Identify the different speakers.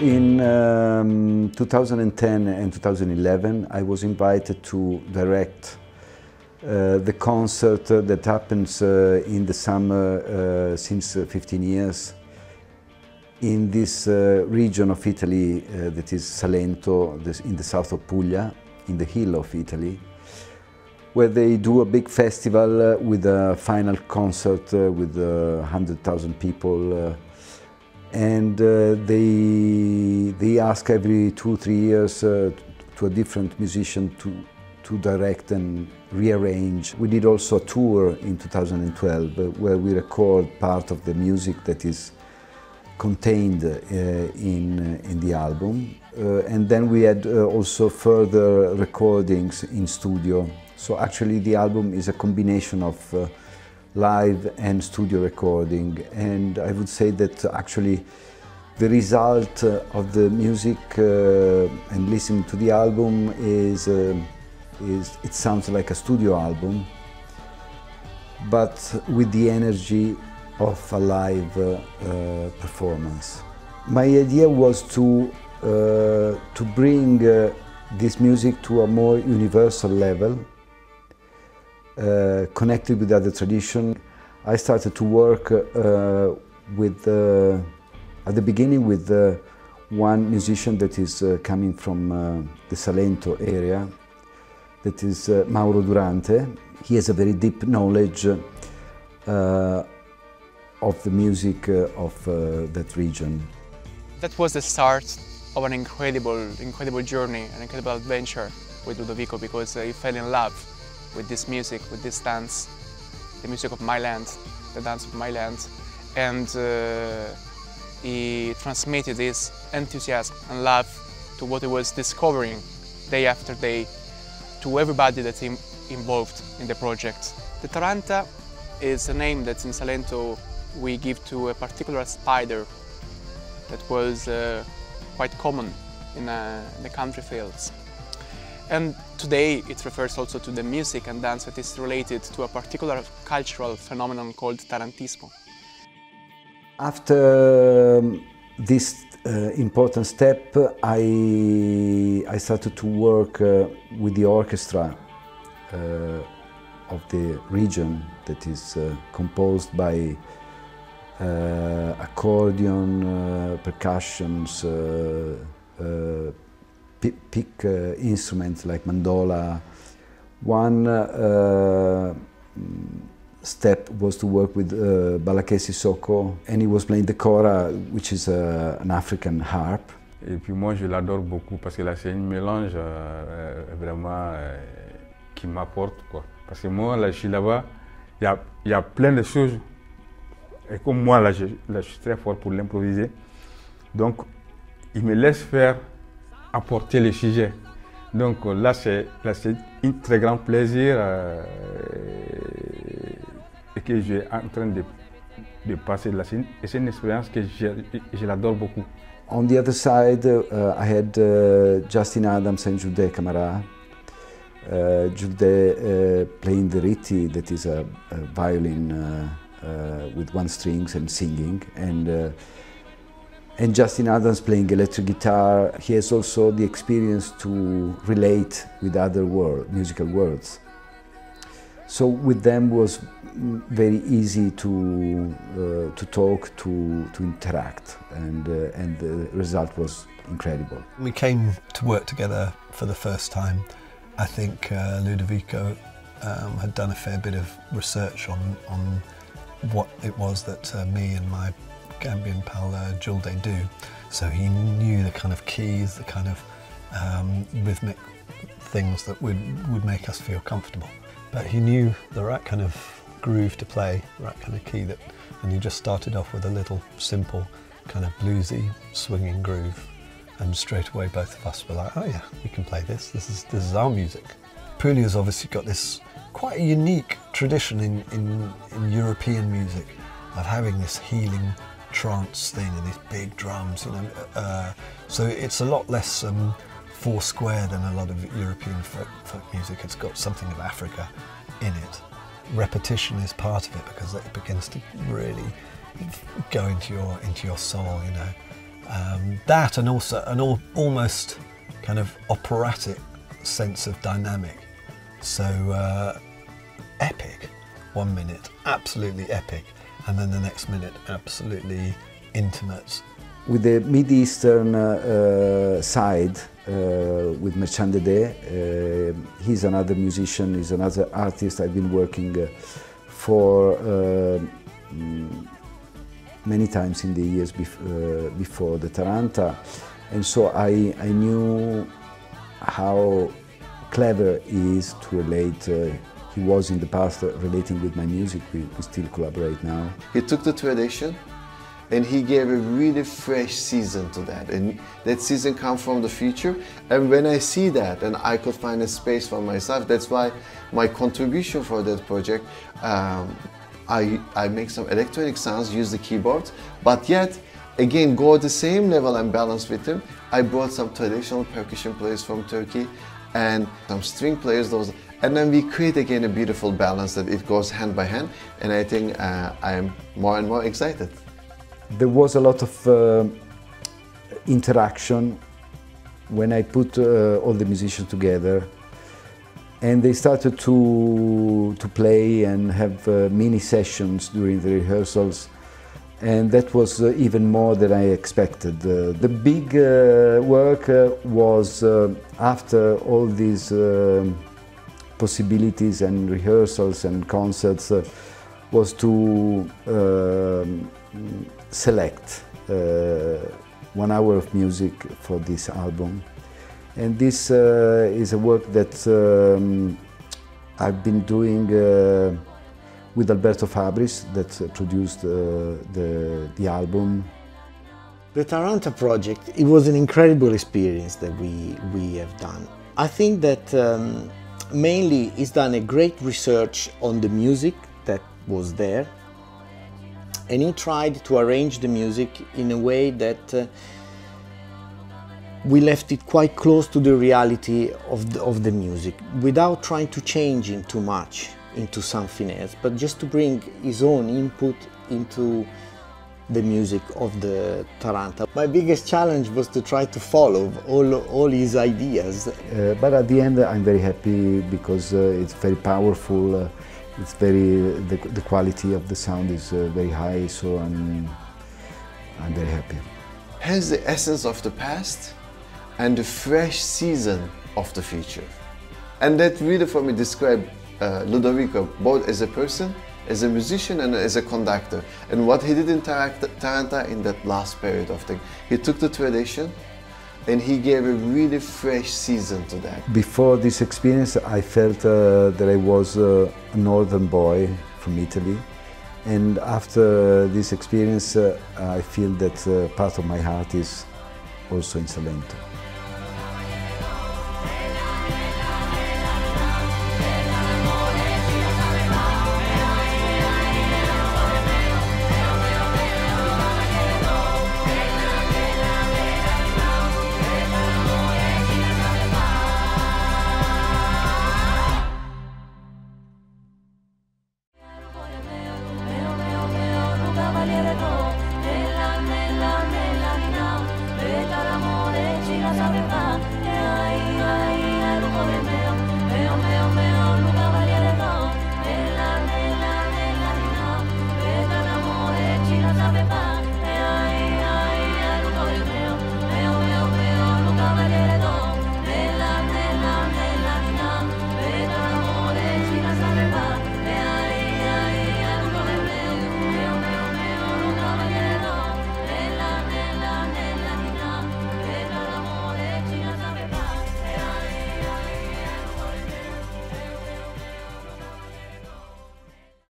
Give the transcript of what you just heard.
Speaker 1: in 2010 and 2011, I was invited to direct the concert that happens in the summer since 15 years in this region of Italy that is Salento, in the south of Puglia, in the hill of Italy, where they do a big festival with a final concert with 100,000 people. And they ask every 2-3 years to a different musician to direct and rearrange. We did also a tour in 2012 where we record part of the music that is contained in the album. And then we had also further recordings in studio. So actually the album is a combination of live and studio recording, and I would say that actually the result of the music and listening to the album is it sounds like a studio album, but with the energy of a live performance. My idea was to bring this music to a more universal level, connected with other tradition. I started to work at the beginning with one musician that is coming from the Salento area, that is Mauro Durante. He has a very deep knowledge of the music of that region.
Speaker 2: That was the start of an incredible journey, an incredible adventure with Ludovico, because he fell in love with this music, with this dance, the music of my land, the dance of my land, and he transmitted this enthusiasm and love to what he was discovering day after day to everybody that's involved in the project. The Taranta is a name that in Salento we give to a particular spider that was quite common in the country fields. And today it refers also to the music and dance that is related to a particular cultural phenomenon called Tarantismo.
Speaker 1: After this important step, I started to work with the orchestra of the region that is composed by accordion, percussions, pick instruments like mandola. One step was to work with Balaké Sissoko, and he was playing the kora, which is an African harp.
Speaker 3: Et puis moi je l'adore beaucoup parce que là c'est un mélange vraiment qui m'apporte quoi. Parce que moi là je suis là-bas, il y a plein de choses. Et comme moi là je suis très fort pour l'improviser, donc il me laisse faire apporter le sujet. Donc là c'est un très grand plaisir et que je suis en train de passer de la scène. Et c'est une expérience que je l'adore beaucoup.
Speaker 1: On the other side, I had Justin Adams and Jude Camara. Jude playing the riti, that is a violin with one strings and singing, and Justin Adams playing electric guitar. He has also the experience to relate with other musical worlds. So with them was very easy to talk, to interact, and the result was incredible.
Speaker 4: We came to work together for the first time. I think Ludovico had done a fair bit of research on what it was that me and my Gambian pal Julde do. So he knew the kind of keys, the kind of rhythmic things that would make us feel comfortable. But he knew the right kind of groove to play, the right kind of key, and he just started off with a little simple kind of bluesy swinging groove, and straight away both of us were like, oh yeah, we can play this. This is our music. Puglia's obviously got this quite a unique tradition in European music of having this healing trance thing and these big drums, you know. So it's a lot less four square than a lot of European folk music. It's got something of Africa in it. Repetition is part of it because it begins to really go into your soul, you know. That and also an almost kind of operatic sense of dynamic. So epic, 1 minute, absolutely epic, and then the next minute, absolutely intimate.
Speaker 1: With the Mid-Eastern side, with Merchant Dede, he's another musician, he's another artist I've been working for many times in the years before the Taranta, and so I knew how clever he is to relate. He was in the past relating with my music, we still collaborate now.
Speaker 5: He took the tradition and he gave a really fresh season to that, and that season comes from the future, and when I see that and I could find a space for myself, that's why my contribution for that project, I make some electronic sounds, use the keyboard, but yet again go the same level and balance with him. I brought some traditional percussion players from Turkey and some string players, and then we create again a beautiful balance that it goes hand by hand, and I think I am more and more excited.
Speaker 1: There was a lot of interaction when I put all the musicians together, and they started to play and have mini sessions during the rehearsals, and that was even more than I expected. The big work was after all these possibilities and rehearsals and concerts was to select 1 hour of music for this album, and this is a work that I've been doing with Alberto Fabris, that produced the album.
Speaker 6: The Taranta project, it was an incredible experience that we have done. I think that mainly it's done a great research on the music that was there, and he tried to arrange the music in a way that we left it quite close to the reality of the music, without trying to change it too much into something else, but just to bring his own input into the music of the Taranta. My biggest challenge was to try to follow all his ideas.
Speaker 1: But at the end I'm very happy because it's very powerful. It's the quality of the sound is very high, so I'm very happy.
Speaker 5: Has the essence of the past and the fresh season of the future. And that really for me described Ludovico both as a person, as a musician and as a conductor. And what he did in Taranta in that last period of thing, he took the tradition and he gave a really fresh season to that.
Speaker 1: Before this experience I felt that I was a northern boy from Italy, and after this experience I feel that part of my heart is also in Salento.